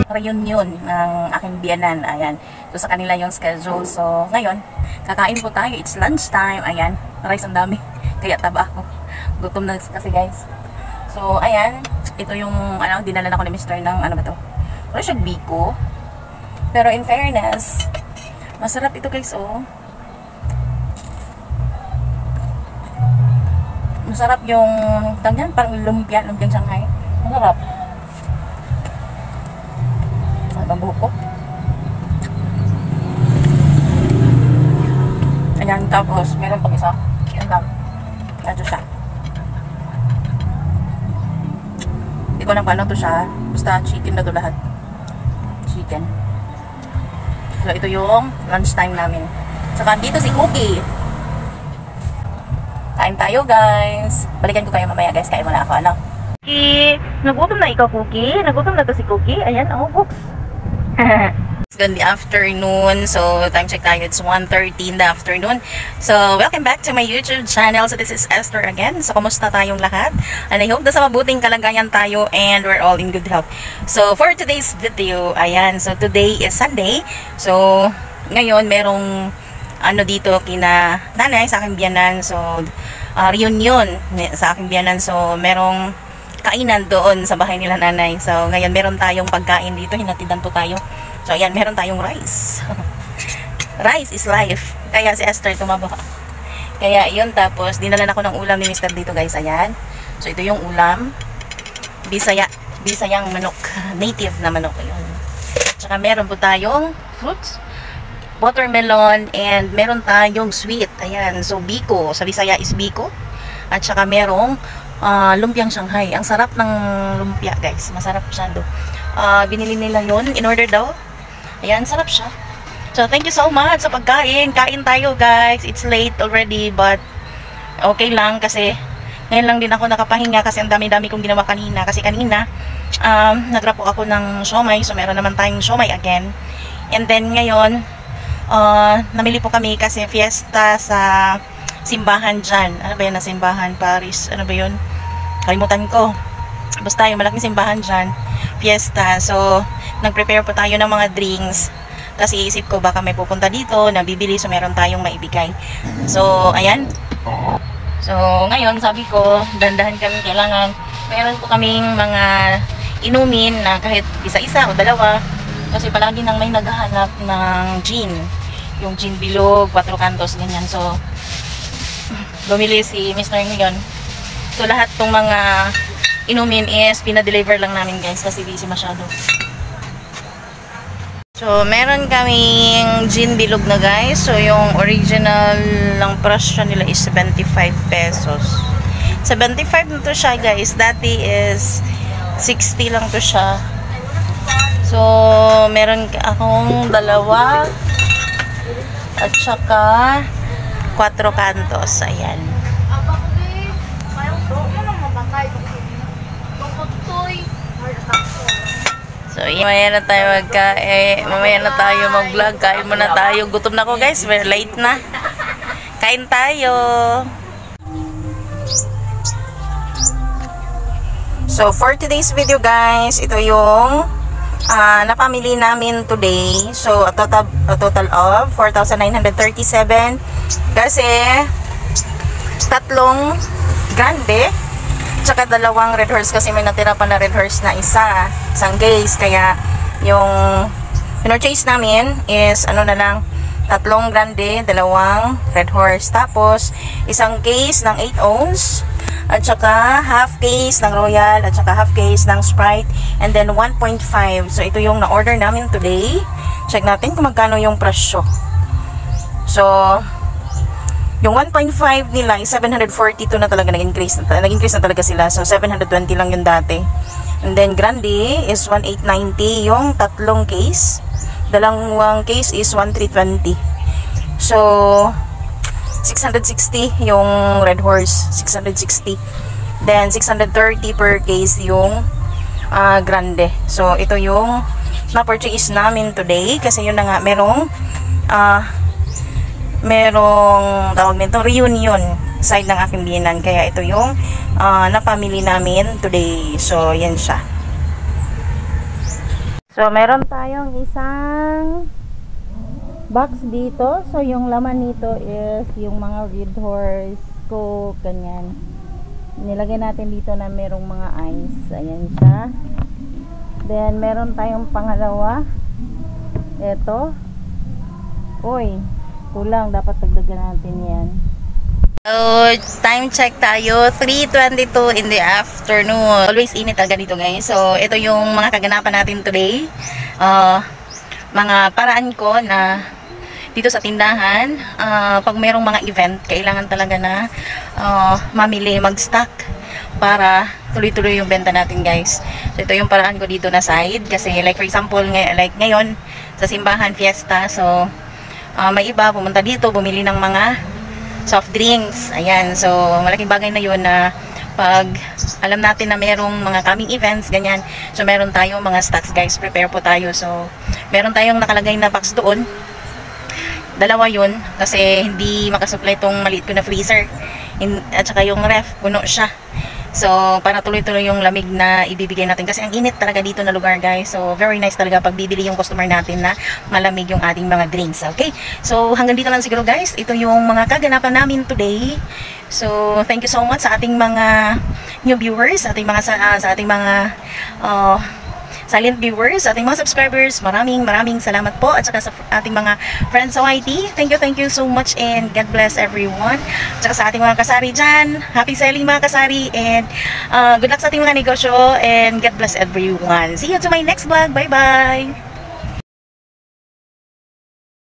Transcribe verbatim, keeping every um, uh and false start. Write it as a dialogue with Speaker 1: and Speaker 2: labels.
Speaker 1: reunion ng aking biyanan. Ayan. So, sa kanila yung schedule. So, ngayon, kakain po tayo. It's lunchtime. Ayan. Rice ang dami. Kaya taba ako. Gutom na kasi, guys. So, ayan. Ito yung, ano, dinala na ko ni mister ng, ano ba to? Wala siyang biko. Pero in fairness, masarap ito, guys, oh. Masarap yung, tangyan, parang lumpia, lumpiang Shanghai. Masarap. Ay, bang buhok ko. Ayan, tapos, meron pang isa. Ayan lang. Ito siya. Hindi ko lang paano to siya. Basta chicken na to lahat. Chicken. So, ito yung lunchtime namin. Saka, dito si Cookie. Kain tayo, guys. Balikan ko kayo mamaya, guys. Kain muna ako, ano? Cookie! Nagutom na ikaw, Cookie. Nagutom na to si Cookie. Ayan, oh, books. It's good in the afternoon. So, time check tayo. It's one thirty in the afternoon. So, welcome back to my YouTube channel. So, this is Esther again. So, kumusta tayong lahat? And I hope na sa mabuting kalagayan tayo and we're all in good health. So, for today's video, ayan. So, today is Sunday. So, ngayon, merong ano dito kina nanay sa aking biyanan. So, uh, reunion sa aking biyanan. So, merong kainan doon sa bahay nila nanay. So, ngayon meron tayong pagkain dito. Hinatidan po tayo. So, ayan, meron tayong rice. Rice is life. Kaya si Esther tumaba. Kaya, yun. Tapos, dinala na ko ng ulam ni mister dito, guys. Ayan. So, ito yung ulam. Bisaya. Bisayang manok. Native na manok. Ayun. Tsaka, meron po tayong fruits. Watermelon, and meron tayong sweet. Ayan, so biko. Sa Bisaya is biko. At saka merong uh, lumpiang Shanghai. Ang sarap ng lumpia, guys. Masarap siya do. Uh, binili nila yun. In order daw. Ayan, sarap siya. So, thank you so much sa pagkain. Kain tayo, guys. It's late already, but okay lang kasi ngayon lang din ako nakapahinga kasi ang dami-dami kong ginawa kanina. Kasi kanina, um, nagrapo ako ng siomay. So, meron naman tayong siomay again. And then, ngayon, Uh, namili po kami kasi fiesta sa simbahan dyan. Ano ba yun na simbahan? Paris. Ano ba yun? Kalimutan ko. Basta yung malaking simbahan dyan. Fiesta. So, nag-prepare po tayo ng mga drinks. Kasi isip ko baka may pupunta dito na bibili. So, meron tayong maibigay. So, ayan. So, ngayon sabi ko, dandahan kami kailangan. Meron po kaming mga inumin na kahit isa-isa o dalawa. Kasi palagi nang may naghahanap ng gin. Yung gin bilog, Cuatro Cantos, ganyan. So, bumili si mister ngayon. So, lahat tong mga inumin is pinadeliver lang namin, guys. Kasi busy masyado. So, meron kaming gin bilog na, guys. So, yung original lang presyo nila is seventy-five pesos. seventy-five na to siya, guys. Dati is sixty lang to siya. So, meron akong dalawa at saka Cuatro Cantos. Ayan. So, mamaya na tayo magka eh, mamaya na tayo mag-vlog. Kain muna tayo. Gutom na ko, guys. We're late na. Kain tayo. So, for today's video, guys, ito yung Uh, napamili namin today. So, a total, a total of four thousand nine hundred thirty-seven. Kasi, tatlong grande, tsaka dalawang red horse. Kasi may natira pa na red horse na isa. Isang case. Kaya, yung pinurchase namin is, ano na lang, tatlong grande, dalawang red horse. Tapos, isang case ng eight ounce. At saka half case ng Royal, at saka half case ng Sprite, and then one point five. So, ito yung na-order namin today. Check natin kung magkano yung presyo. So, yung one point five nila is seven hundred forty-two na talaga nag-increase na, nag-increase na talaga sila. So, seven hundred twenty lang yung dati. And then, Grande is one eight ninety yung tatlong case. Dalawang case is one three twenty. So, six hundred sixty yung red horse, six hundred sixty. Then six hundred thirty per case yung uh, grande. So ito yung na-purchase namin today kasi yun na nga merong uh, merong tawag nito reunion side ng aking biyanan, kaya ito yung uh, napamili namin today. So yan siya. So, meron tayong isang box dito. So, yung laman nito is yung mga Red Horse, Coke, ganyan. Nilagay natin dito na merong mga ice. Ayan siya. Then, meron tayong pangalawa. Ito. Uy, kulang. Dapat dagdagan natin yan. So, time check tayo. three twenty-two in the afternoon. Always init talaga dito, guys. So, ito yung mga kaganapan natin today. Uh, mga paraan ko na dito sa tindahan. Uh, pag merong mga event, kailangan talaga na uh, mamili, mag-stock para tuloy-tuloy yung benta natin, guys. So, ito yung paraan ko dito na side. Kasi, like for example, ngay like ngayon, sa simbahan, fiesta. So, uh, may iba pumunta dito, bumili ng mga soft drinks. Ayan. So, malaking bagay na yun na pag alam natin na merong mga coming events, ganyan. So, meron tayong mga stocks, guys. Prepare po tayo. So, meron tayong nakalagay na box doon. Dalawa yun. Kasi hindi makasupply itong maliit ko na freezer. In, at saka yung ref, puno siya. So, para tuloy-tuloy yung lamig na ibibigay natin. Kasi ang init talaga dito na lugar, guys. So, very nice talaga pag bibili yung customer natin na malamig yung ating mga drinks. Okay? So, hanggang dito lang siguro, guys. Ito yung mga kaganapan namin today. So, thank you so much sa ating mga new viewers, sa ating mga, sa, uh, sa ating mga uh, silent viewers, sa ating mga subscribers. Maraming, maraming salamat po. At saka sa ating mga friends sa Y T. Thank you, thank you so much and God bless everyone. At saka sa ating mga kasari dyan. Happy selling mga kasari and uh, good luck sa ating mga negosyo and God bless everyone. See you to my next vlog. Bye-bye!